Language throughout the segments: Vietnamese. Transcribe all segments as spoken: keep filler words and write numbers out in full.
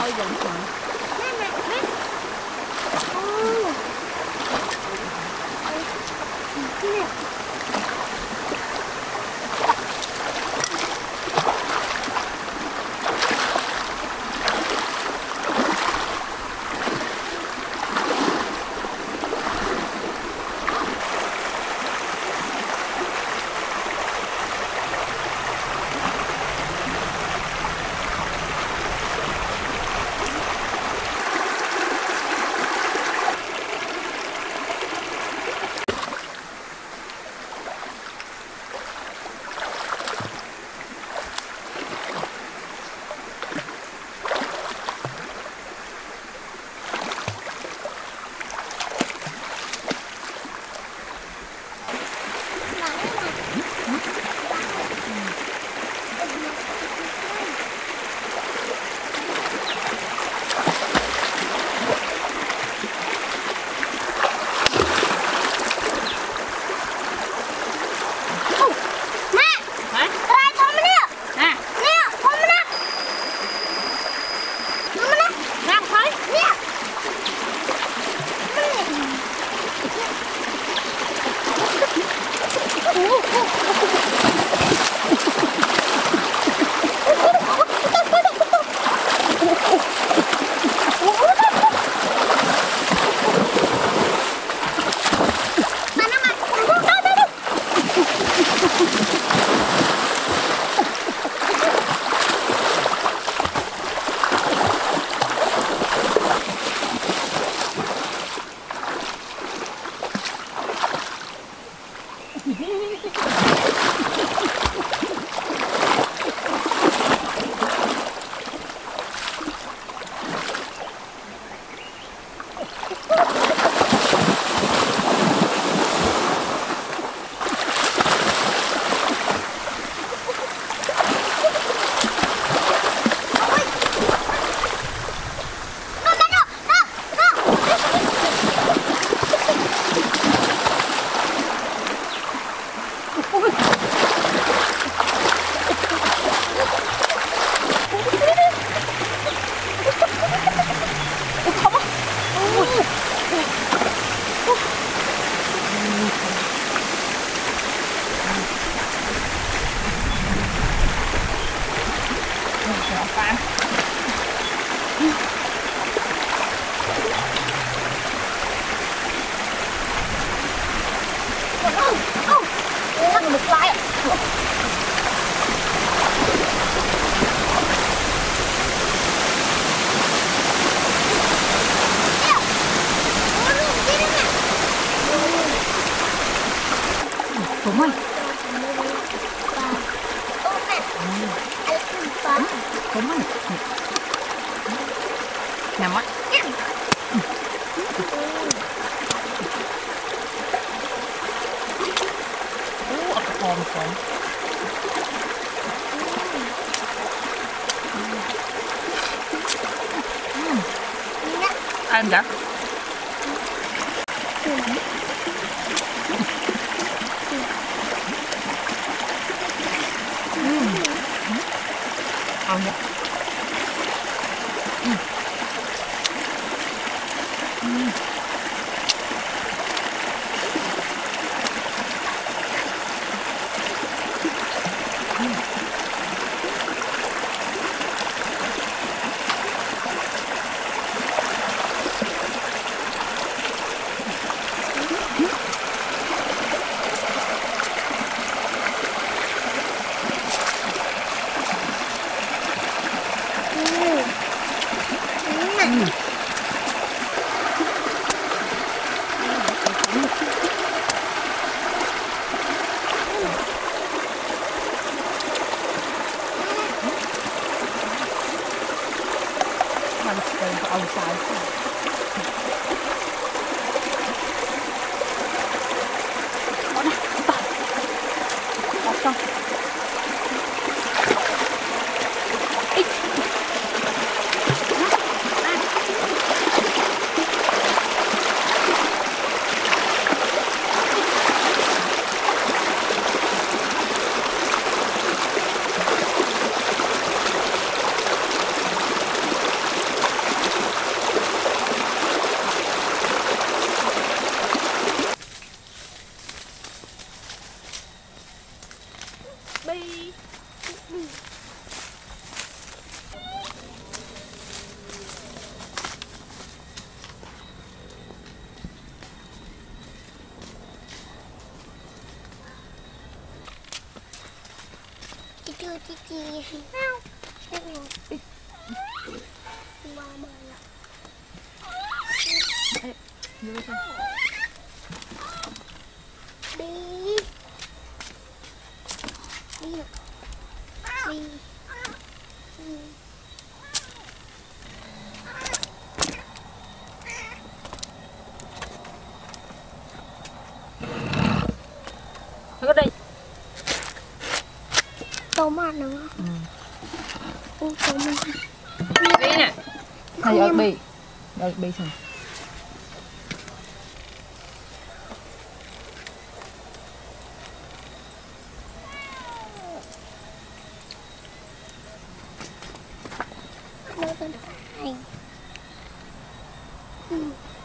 ơi dần hả? Đúng rồi. Đúng rồi. Nằm á. Ủa, còn còn. Ăn chưa? Ăn nhé. Ừ. Ừ. Outside. Ở đây tôm ăn nữa. ừ. Ui, tôm ăn. Đi nè. Thầy ở bì. Ở bì xong. Đâu tên phải. Ừ.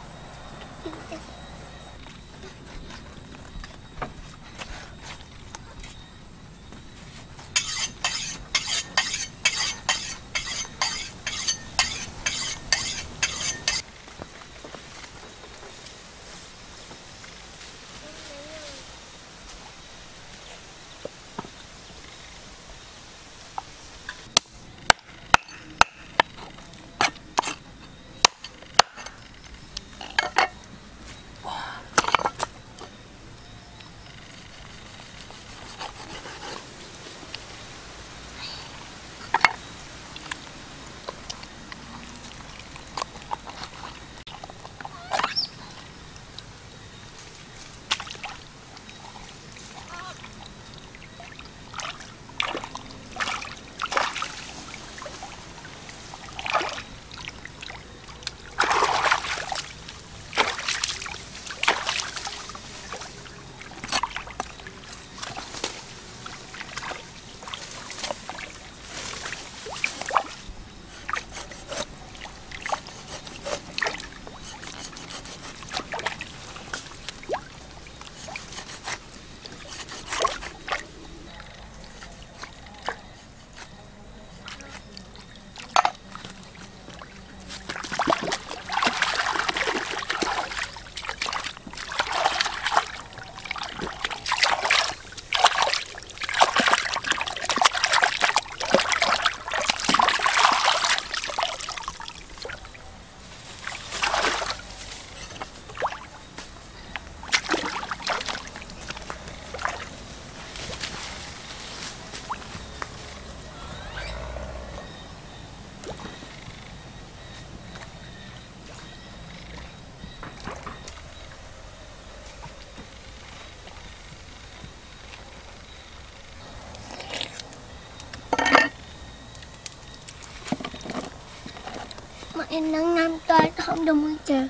Em nắng năm tay không được mười trời.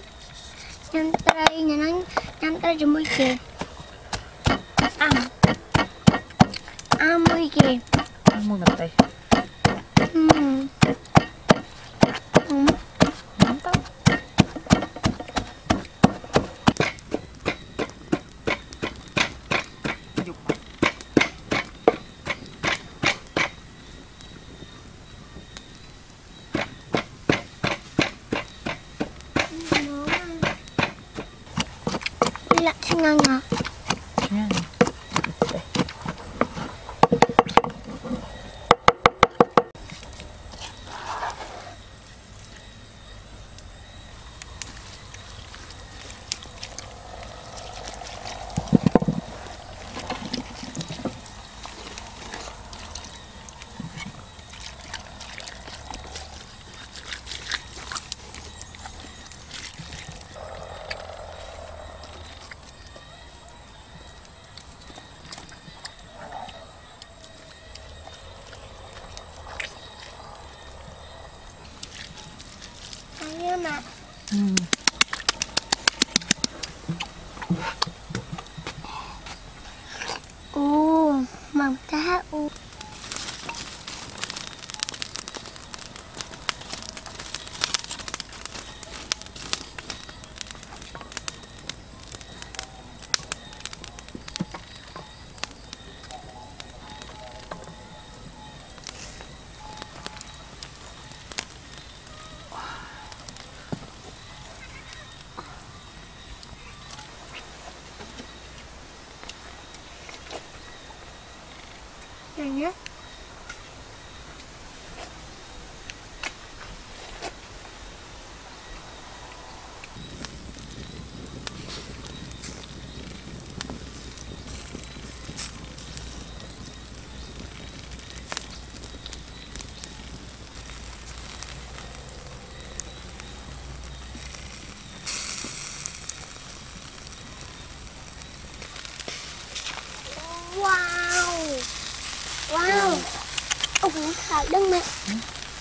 Năm tay nhà nắng năm tay cho mười trời. Ăn. Ăn mười trời. Ăn mười mặt tay. Ừ. Ừ. Nắm tóc. Dục. Lại sang ngang à? Nha. Đây. Anh mà. Ừ. Ồ, mỏng ta u.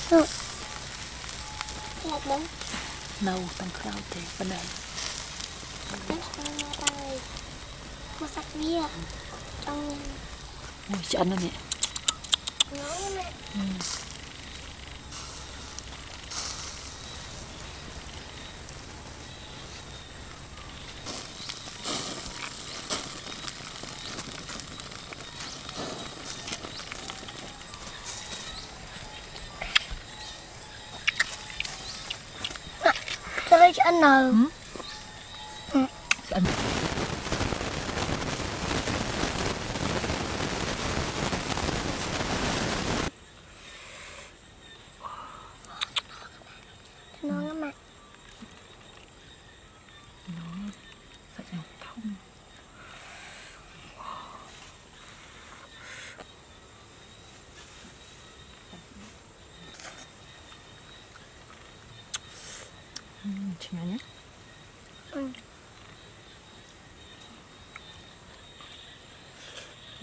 Nhặt đúng. Nâu tầm khao thì bên này. Một sạch bia trong Ôi chân nó nè. nấu nè. Ừ. Cho lấy cho ăn nào. Ừ. Ừ. Ăn. Ngon lắm mà. Nó phải là thông. Ừ, chị nhé. Ừ. Ừ.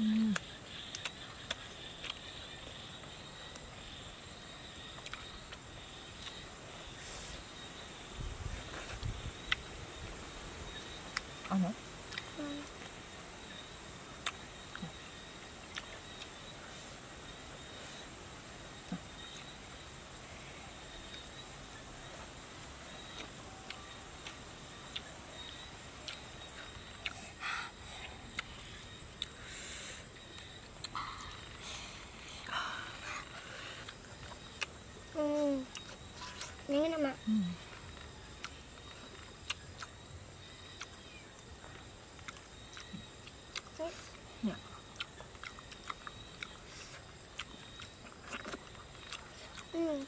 Ăn nữa. Ừ. Ừ. Miếng nữa mà. Ừ. Dạ. Ừ.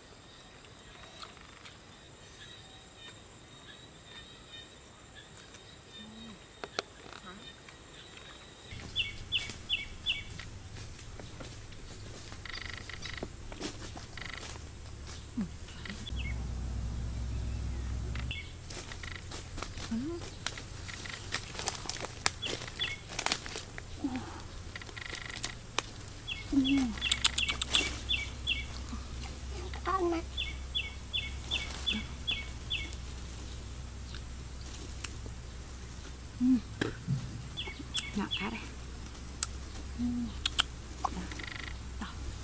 Ừ. Ừ. Ăn mà. Ừ. Nhỏ cá đây. Ừ. Đó. Đó.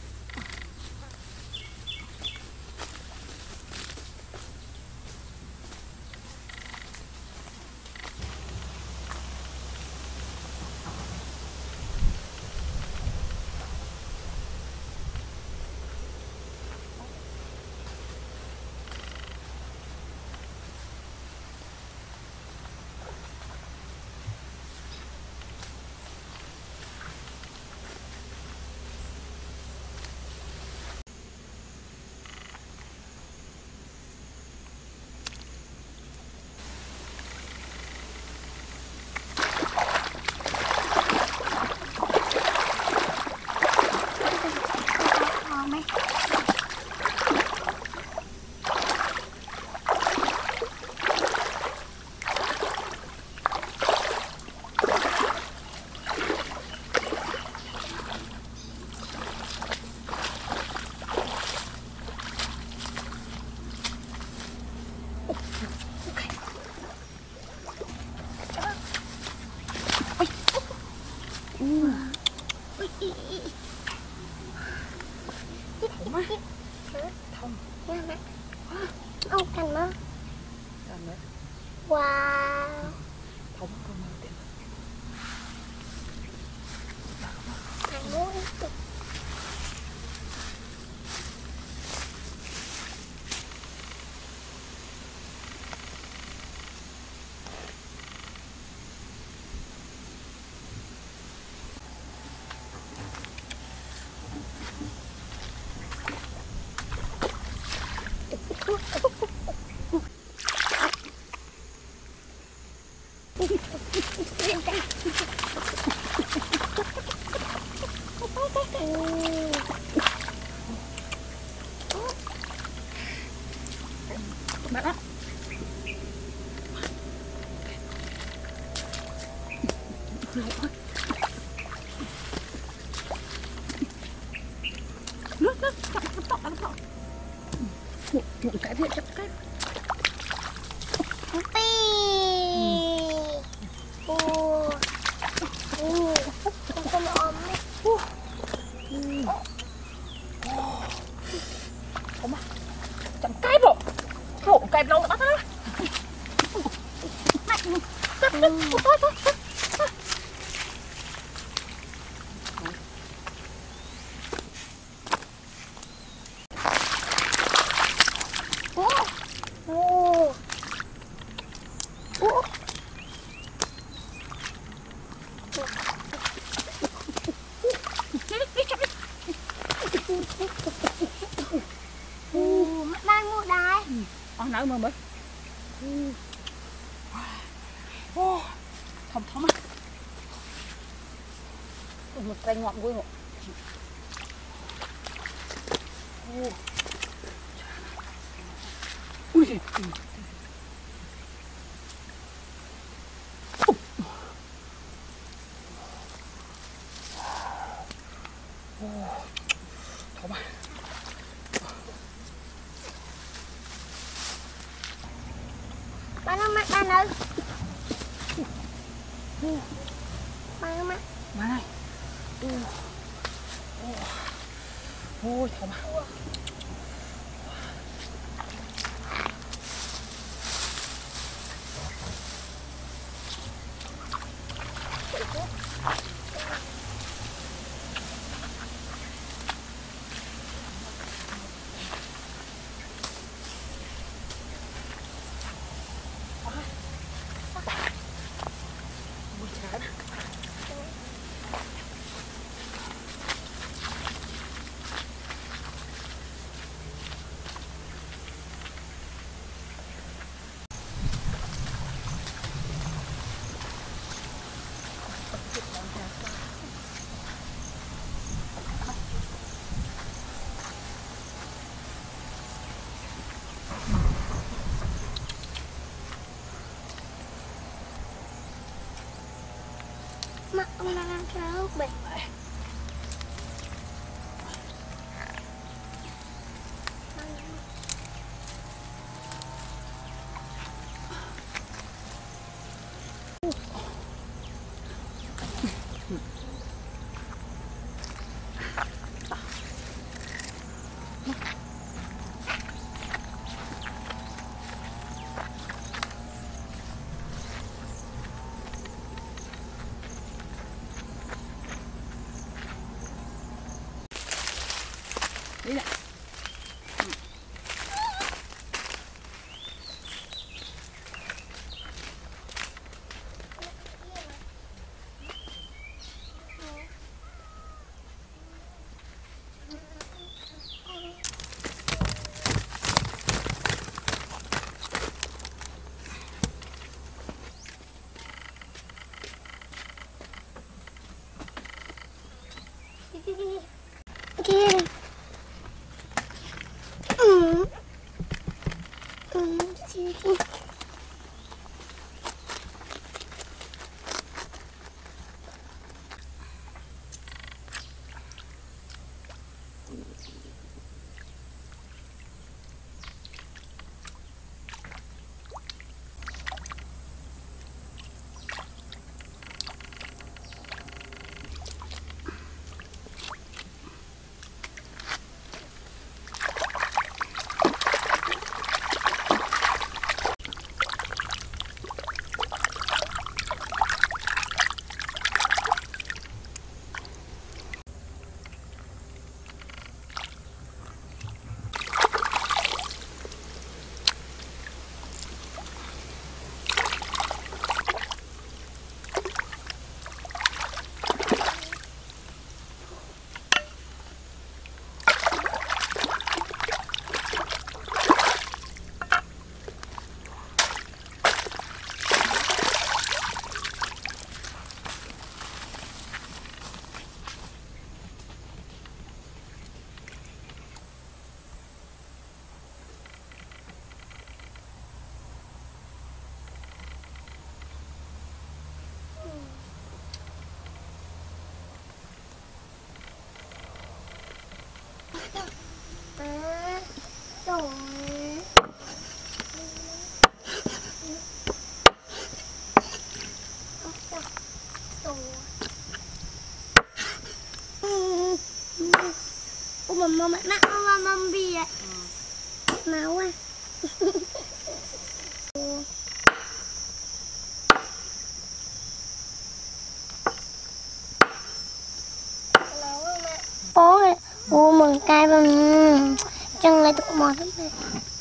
Ngon mấy. Ừ. Ui, ý, ý. Thông á. Hả? Thông. Nha mẹ. Ông cần mà. Làm nữa. Wow. Thông con mơ tiền. Thằng muốn tục. Mát lắm. Nước nước, cắt tóc, cắt tóc. Một cái thiệt chắc cái. Pi. Ô. Ô. Con ôm đấy. Không mà. Chậm cái bộ. Bộ cái lâu nó bắt đó. Đang mua đài. Ờ, nãy mà mới. Ô, thầm thầm á. Một cây ngọn vui ngọn. Ui giời. Thầm á. Bạn ơi, mắt bạn ơi. Bạn ơi, mắt. Mà này. Ôi, thầm á. Mắt ông đang ăn sao bịch. Đi nè. Kia. Ừ. Ừ, kia kia. máu à. Bố này, ô mừng cay bằng chân lại tụi mò lắm này.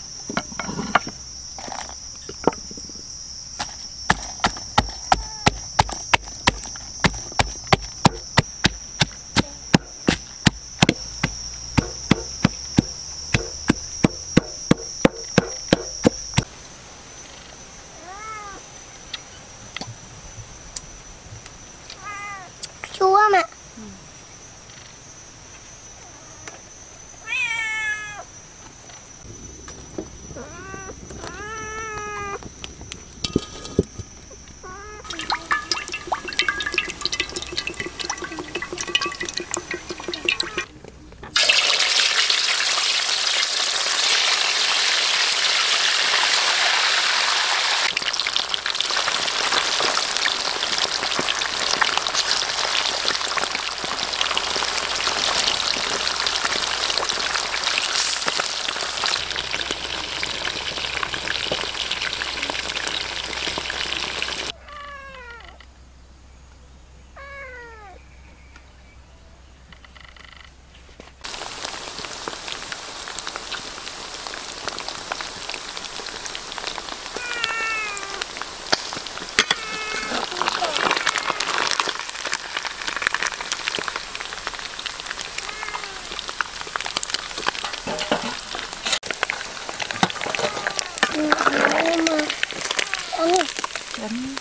Chua mà. Đánh.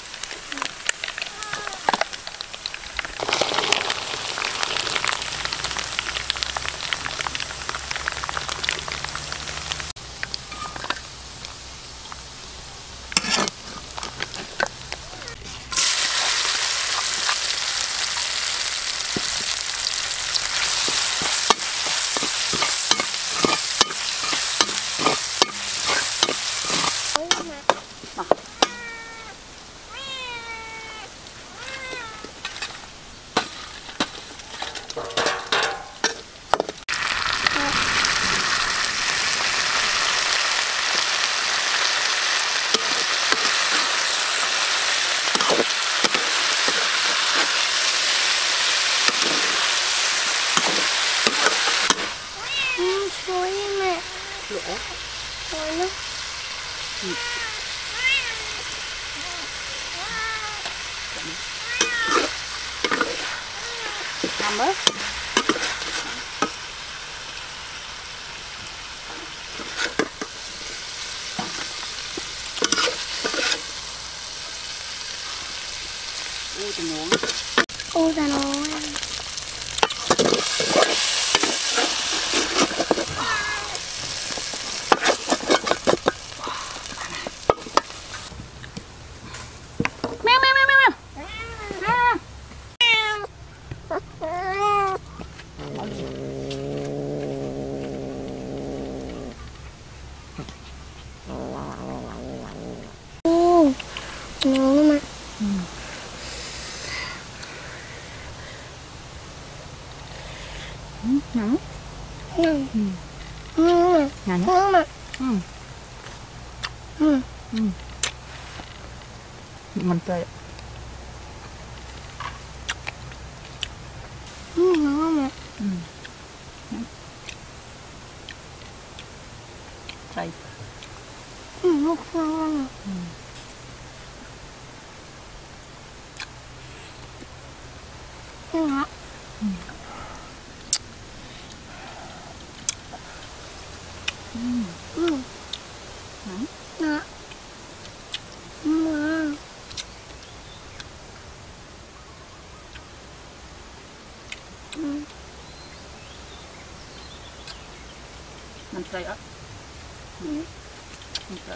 Lỗ. Thôi nó. Ừ. Nằm bớt. Ui tao muốn. Ui tao nói. Ngon lắm ạ. Ừ. Ừ, ngon. Ngon. Ừ. Ngon mà. Ngon Ngon mà. Ừ. Ừ. Ừ. Ngon tươi. Ừ, ngon mà. Ừ. Đây. Ừ, ngon ngon. Ừ. Ngon. Ừ. Ừ. Ừ. Ngon. Ngon. Ngon. Ừ. Mình xay ớt. Ừ. Mình xay.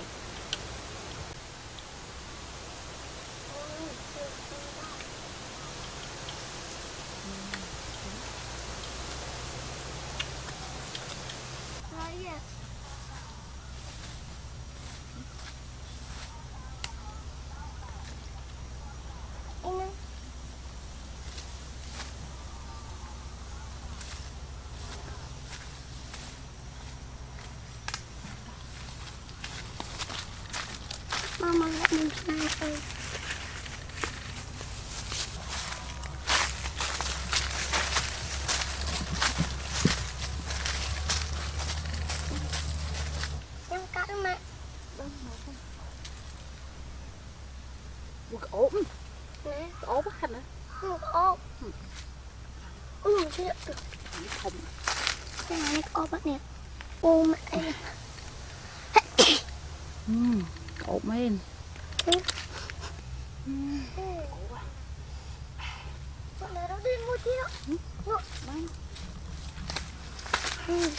Mama mình sao? Em cắt mẹ. Ủa ốm. Nè, Ốm á hả? không có. Ừ, thế được. Không. Cái này có bắt nè. Ô mẹ. Ừ, ốm lên. Ừ. Bọn này nó đi mua chi đó. Ngộ. Ừ.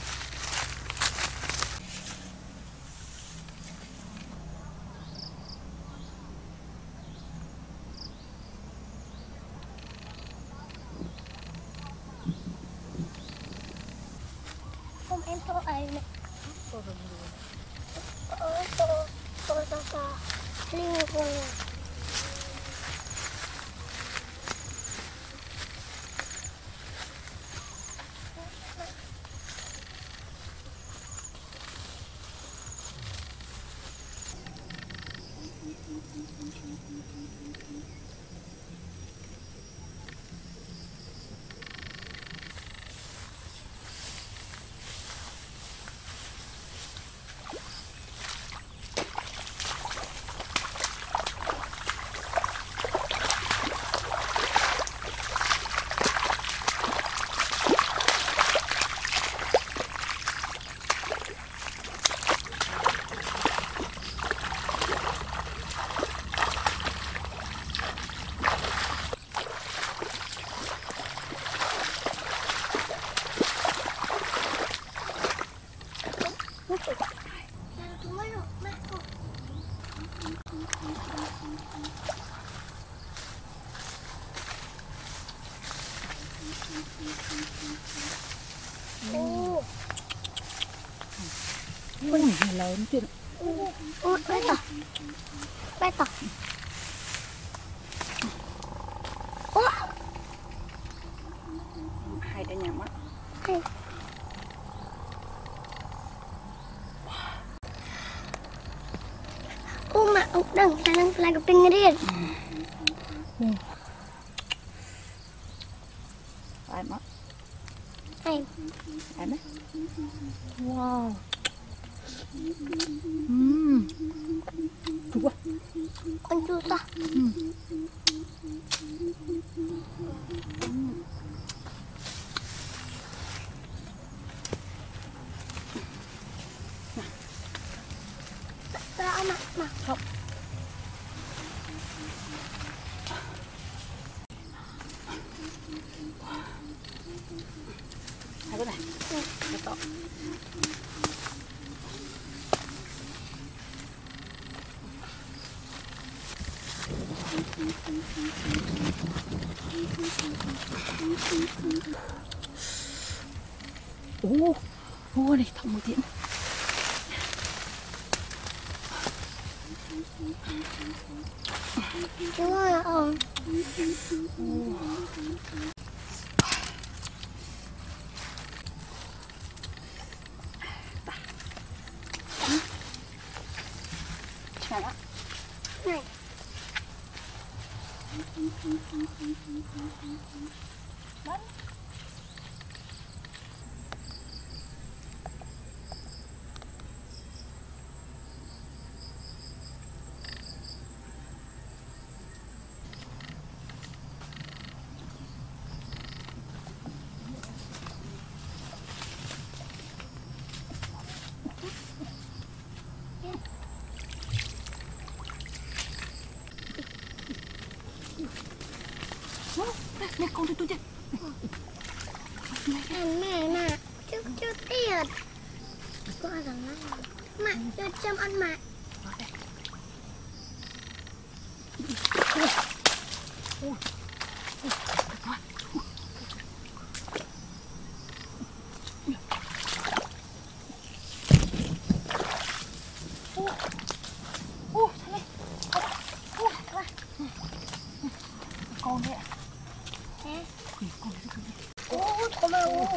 Không em tô ấy nè. Tô rồi rồi. Ờ, tô, tô, tô, tô. Linh hồn. Ô. Ui, lớn chưa? Ôi, bé tỏ. Bé tỏ. Ô. Hai đứa nhắm á. Hay. Ô mà ông đừng sang đang lại cái tinh riêng. Ừ. Em á. Em. Em á. Wow. Ừm. Chua. Con chua ta. Ừm. Ra ông ạ, mà. Không. Hai cái này. Ừ. Hai to. Ô, ô này thằng một tiếng. Đúng rồi ông. Chào đó. Này. Bắn. Nè con tôi tôi chơi. Mẹ mẹ nè. Chút chút tiền. Có rằng nó. Mẹ cho chăm ăn mẹ. Con đấy ạ. Nè. Con đấy con đấy. Ô, có mà ô.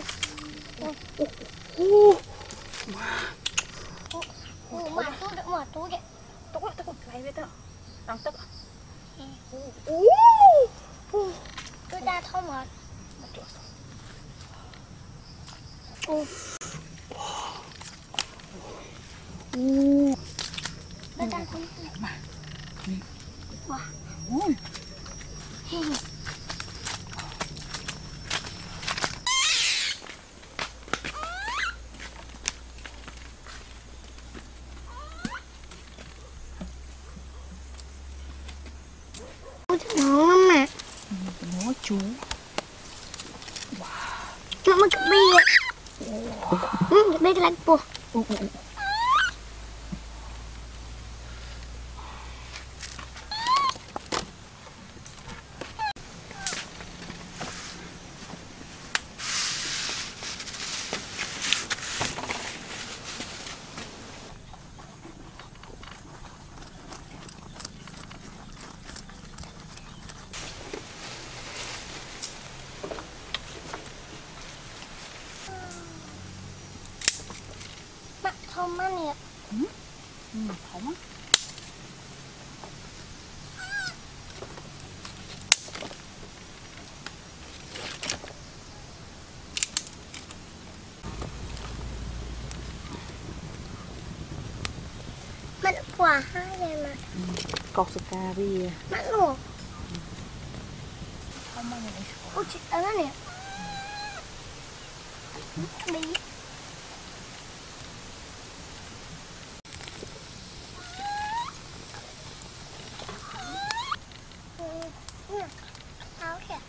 Ô. Ô, mà tôi được mà tôi đấy. Tức á, tức á, lấy với tớ. Đang tức à? Ú. Tôi ra không rồi. Ú. Ú. Tôi ra không mà. Wow. Ui. Ngon lắm nè. Nó chú. Nó mới cái bia. Ừ, cái bia cái lạnh bùa. Mắt không má nè. Ừ. Ừ, không á. Mắt quả hai này mà. Cọc sơ ca bia. Mắt luôn. Không bao giờ. Ôi chị ớn nè. Đi. Áo kìa.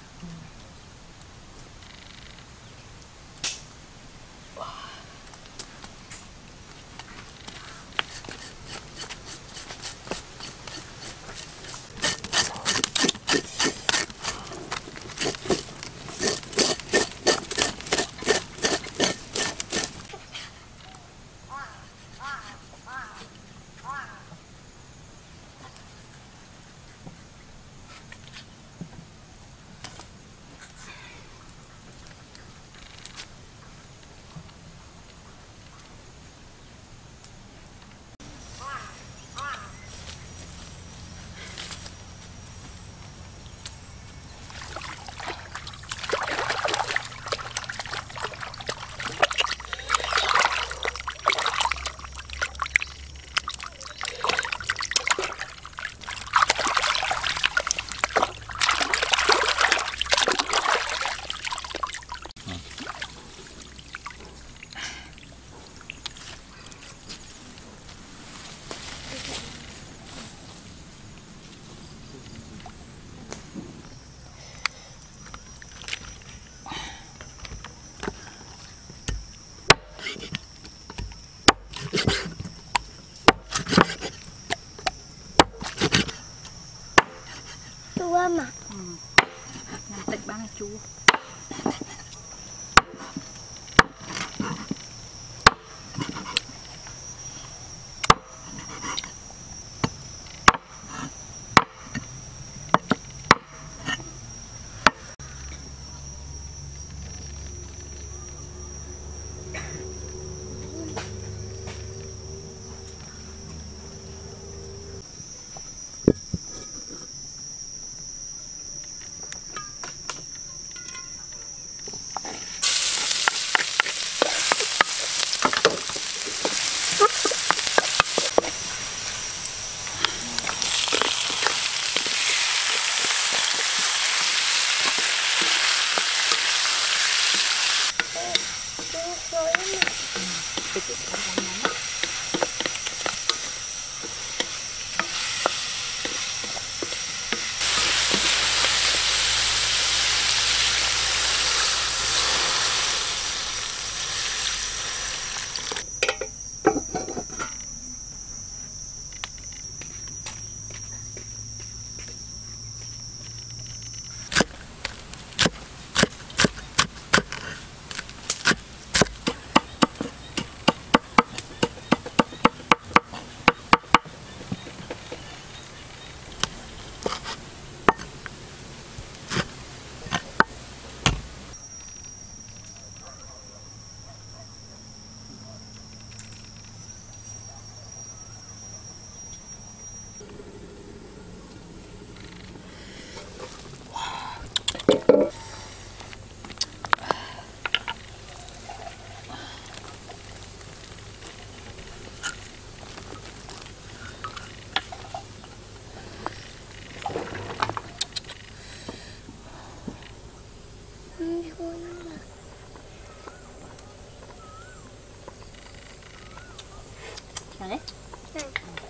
Nào đấy. Ừ.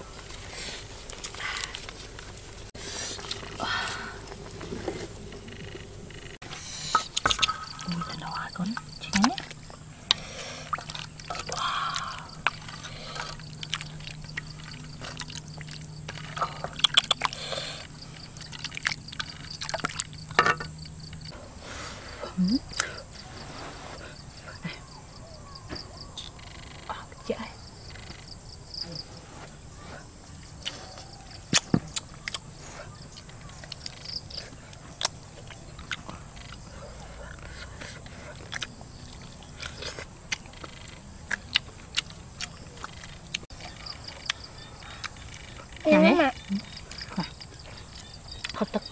Ui, thật đỏ con chén đấy. Ừ. Chị ơi. Nào đấy. mà. Thật thật.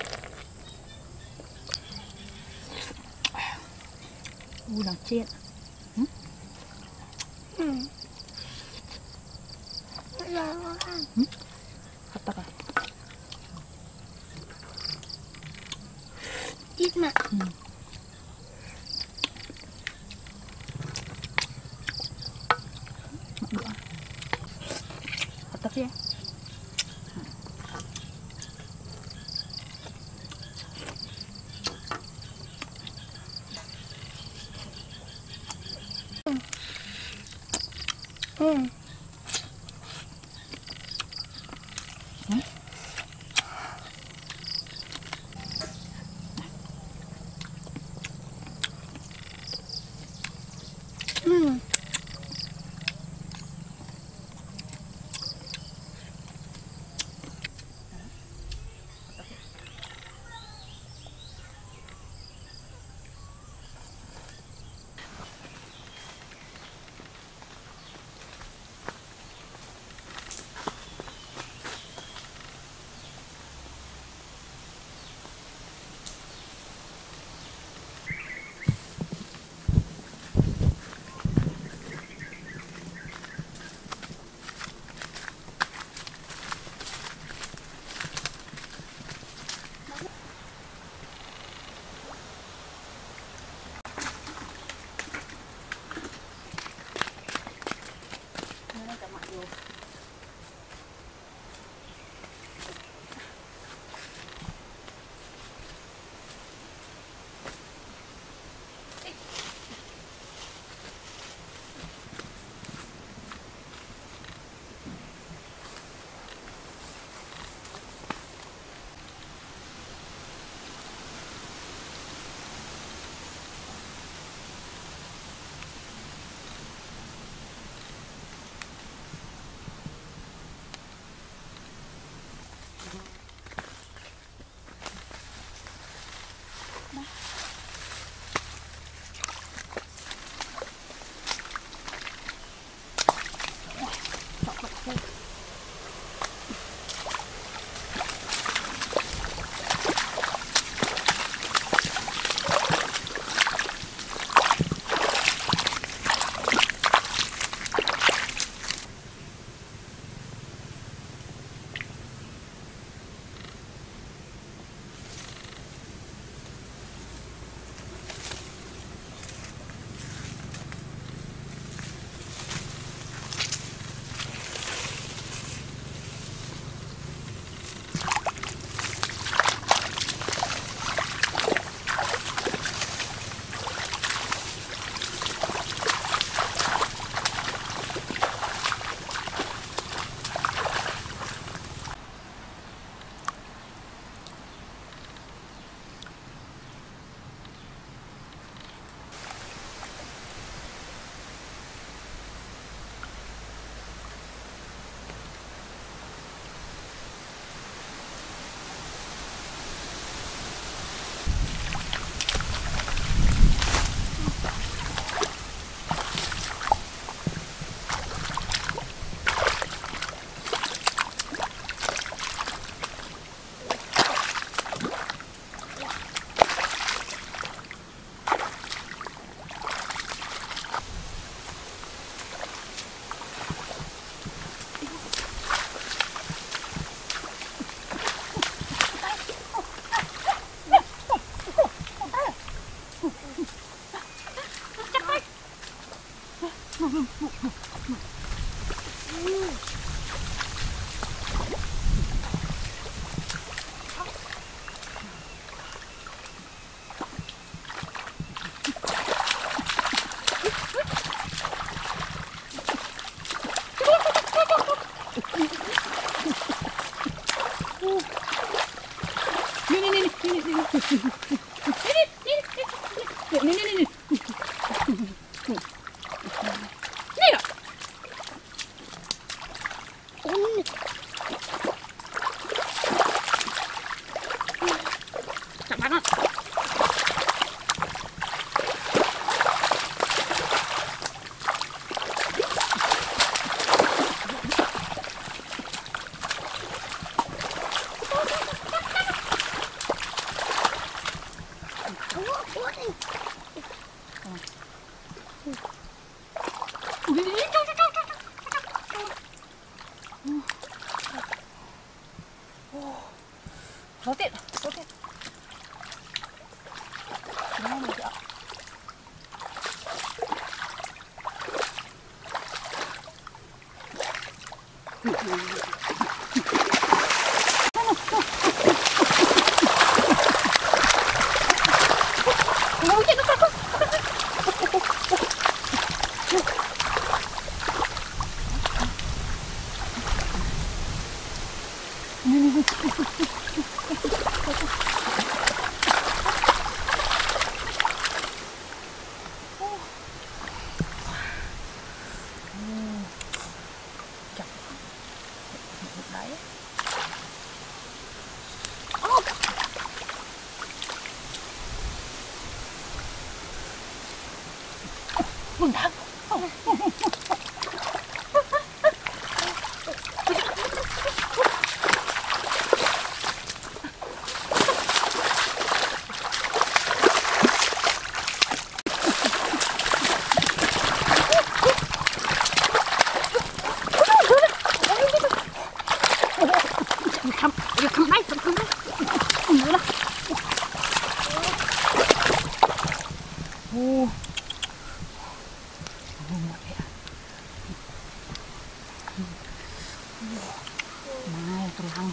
Ui, đang chiên. Ừ. Ừ. Rồi quá. Ừ. Thật thật à. Chít mà. Ừ. Mặc bữa. Thật thật chứ. Ừ. Ừ. Ừ. Nè nè nè nè. Nè. Chặt bắn nó. Rốt tiện, rốt tiện. Đó rồi chị ạ. Ôi chết nó con. Đấy. Ô. Mừng thắng. Không, không đây, không đây. Không nữa đâu. Ô. Ô mọi ạ. Mau terang.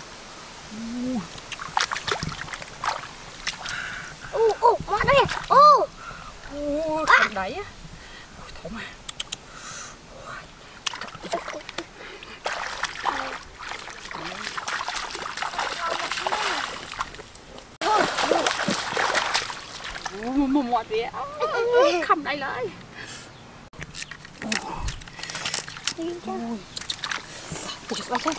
Ô ô, mọi đây. Ô. Ô, không đấy á. Ôi thổ mà. Một một tí không đây lấy. Ôi, tôi chụp xem.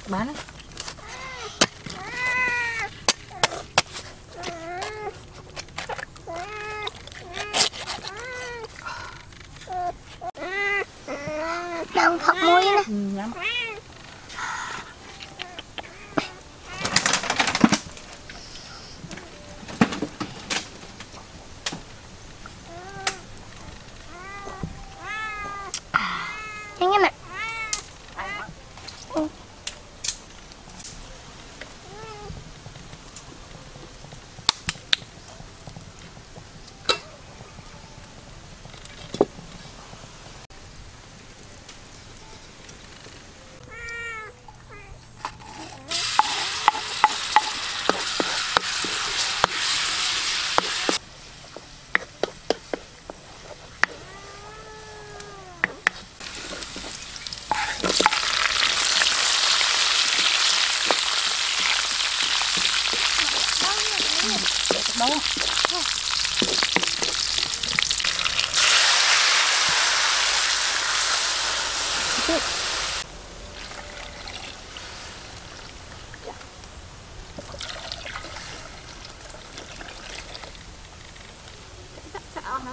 bán đấy. Đang thật muối nè. Ừ, nhắm. Nhanh em ạ. Ừ. Đâu? Sợ hả?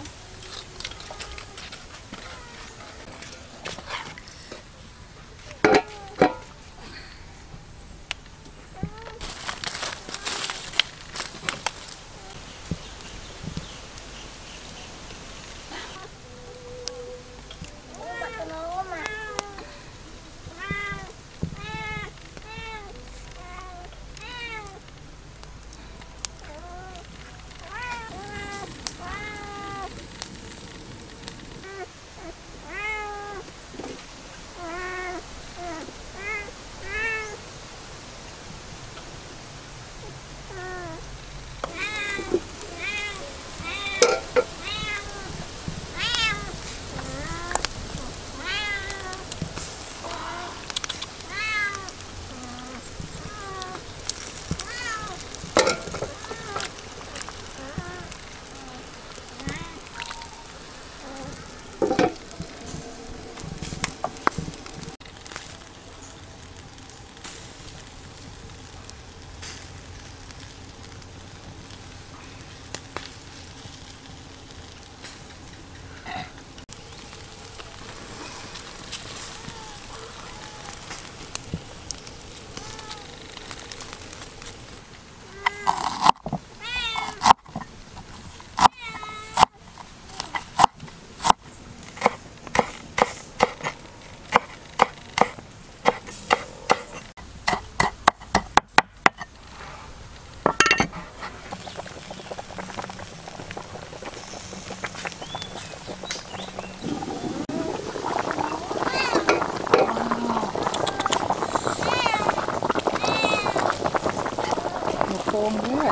Khôn quá.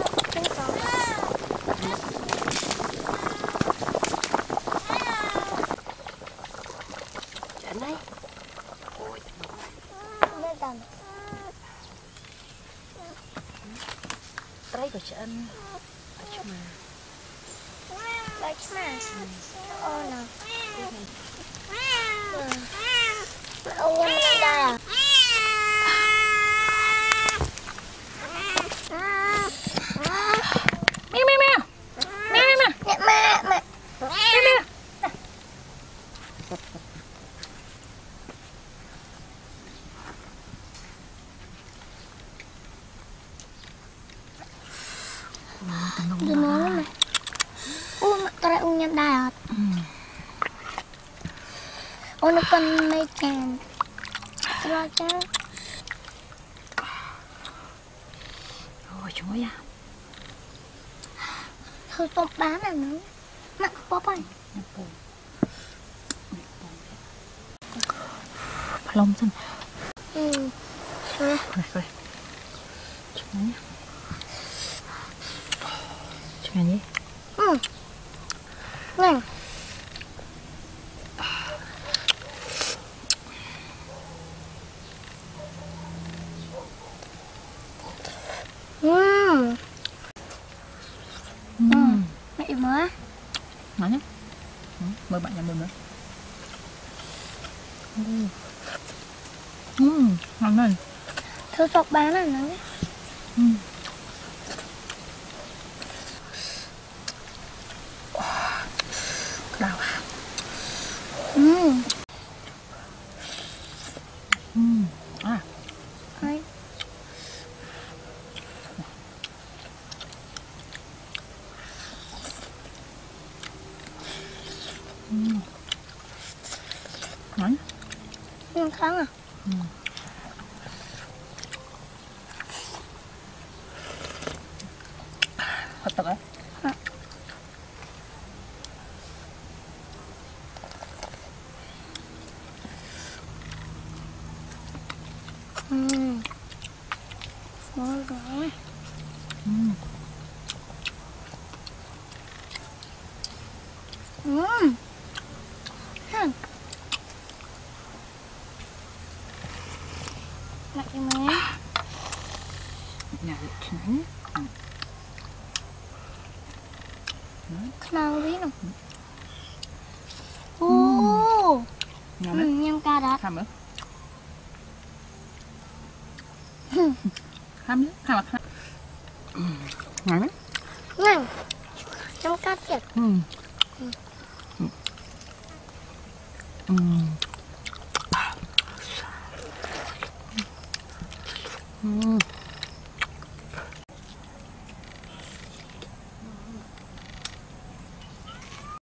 Chạy đây. Ôi. Lên tầm. Trai của chân. Cuma. Cuma. Oh no. Oh, mana dah? Mèo mèo mèo. Mèo mèo mèo. Mẹ mẹ mẹ. Mèo mèo. Đừng nói mà. Ui, mặt tao uống nhắm đai à? Ôi, nó cần mấy chàng. Sao chứ? Ôi, chúng ơi à. Thôi xong bán à nó. Mặt bóp ơi. Lông xinh. Ừ. Rồi. Rồi, rồi. Chúng ơi nhé. Chúng ơi nhé. Ừ. Này. Ừ. Ừ. Mẹ mới. Nói nhé. Mời bạn nhà mình nữa. Ừ. Ừ. Ngon lên. Sốt sọc bán là nó. Ừ. Đau à. Ừ. Ừ. À. Đấy. Ừ. Ngon. Ngon kháng à? Ừ. Thật thật ấy. À. Ừ. Ngon rồi. Ừ. Ừ. Hừm. Lại mấy. Nhà lại chín. Nào biết nào. Ô. Ngon Ừ, đấy. nhâm ca đó. Khăm nữa. Khăm nữa. Khăm mà khăm. Ngon đấy. Ngon. Nhâm ca thiệt. Ừ. Ừ. Ừ.